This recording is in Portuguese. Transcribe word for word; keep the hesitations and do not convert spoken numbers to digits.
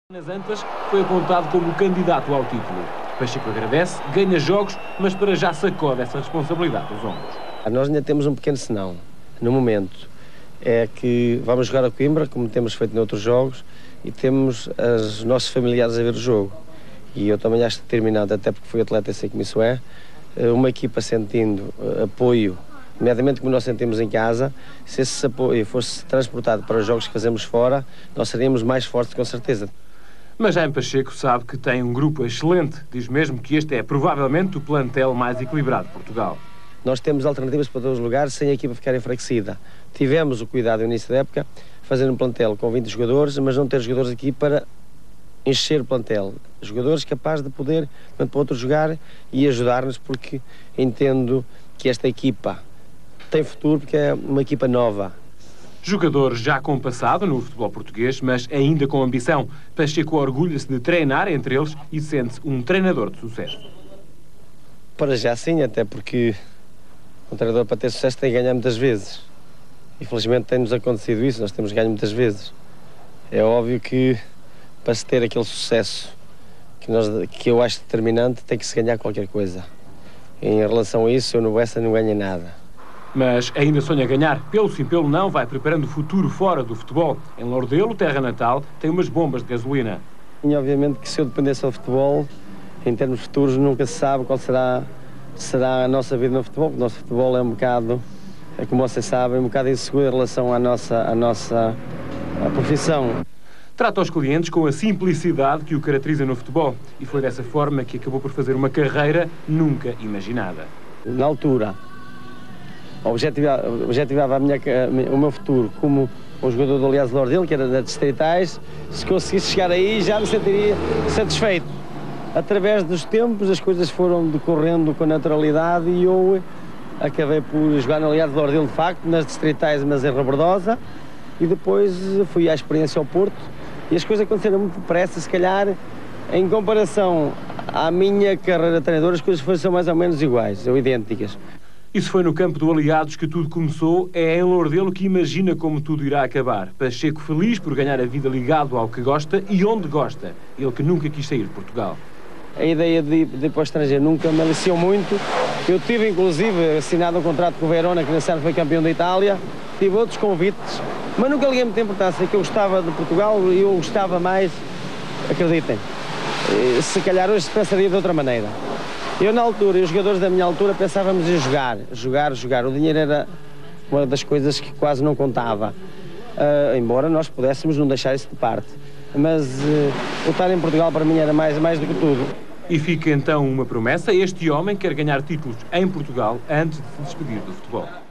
Nas Antas foi apontado como candidato ao título. Pacheco agradece, ganha jogos, mas para já sacode essa responsabilidade dos ombros. Nós ainda temos um pequeno senão, no momento, é que vamos jogar a Coimbra, como temos feito noutros jogos, e temos os nossos familiares a ver o jogo. E eu também acho determinado, até porque fui atleta e sei como isso é, uma equipa sentindo apoio, nomeadamente como nós sentimos em casa, se esse apoio fosse transportado para os jogos que fazemos fora, nós seríamos mais fortes com certeza. Mas Jaime Pacheco sabe que tem um grupo excelente. Diz mesmo que este é provavelmente o plantel mais equilibrado de Portugal. Nós temos alternativas para todos os lugares sem a equipa ficar enfraquecida. Tivemos o cuidado no início da época, fazer um plantel com vinte jogadores, mas não ter jogadores aqui para encher o plantel. Jogadores capazes de poder, para outro jogar e ajudar-nos, porque entendo que esta equipa tem futuro, porque é uma equipa nova. Jogadores já com passado no futebol português, mas ainda com ambição. Pacheco orgulha-se de treinar entre eles e sente-se um treinador de sucesso. Para já sim, até porque um treinador para ter sucesso tem que ganhar muitas vezes. Infelizmente tem-nos acontecido isso, nós temos ganho muitas vezes. É óbvio que para se ter aquele sucesso que, nós, que eu acho determinante, tem que se ganhar qualquer coisa. Em relação a isso, eu no Bessa não ganho nada. Mas ainda sonha ganhar. Pelo sim, pelo não, vai preparando o futuro fora do futebol. Em Lourdelo, terra natal, tem umas bombas de gasolina. E obviamente que se eu dependesse do futebol, em termos futuros, nunca se sabe qual será, será a nossa vida no futebol. O nosso futebol é um bocado, é como vocês sabem, um bocado inseguro em relação à nossa, à nossa à profissão. Trata os clientes com a simplicidade que o caracteriza no futebol. E foi dessa forma que acabou por fazer uma carreira nunca imaginada. Na altura, objetivava, objetivava a minha, o meu futuro como um jogador do Aliás Lourdelo, que era da Distritais. Se conseguisse chegar aí, já me sentiria satisfeito. Através dos tempos, as coisas foram decorrendo com naturalidade e eu acabei por jogar no Aliás Lourdelo, de facto, nas Distritais, mas em Rebordosa, e depois fui à experiência ao Porto, e as coisas aconteceram muito depressa, se calhar, em comparação à minha carreira de treinador, as coisas foram mais ou menos iguais, ou idênticas. Isso foi no campo do Aliados que tudo começou. É em Lourdelo que imagina como tudo irá acabar. Pacheco feliz por ganhar a vida ligado ao que gosta e onde gosta. Ele que nunca quis sair de Portugal. A ideia de ir, de ir para o estrangeiro nunca me aliciou muito. Eu tive, inclusive, assinado um contrato com o Verona, que nesse ano foi campeão da Itália. Tive outros convites, mas nunca liguei muita importância, que eu gostava de Portugal e eu gostava mais, acreditem. Se calhar hoje se pensaria de outra maneira. Eu, na altura, e os jogadores da minha altura, pensávamos em jogar, jogar, jogar. O dinheiro era uma das coisas que quase não contava. Uh, embora nós pudéssemos não deixar isso de parte. Mas uh, o estar em Portugal para mim era mais, mais do que tudo. E fica então uma promessa: este homem quer ganhar títulos em Portugal antes de se despedir do futebol.